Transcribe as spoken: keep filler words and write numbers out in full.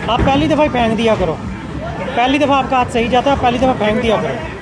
आप पहली दफ़ा ही फेंक दिया करो, पहली दफ़ा आपका हाथ सही जाता है, पहली दफ़ा फेंक दिया करो।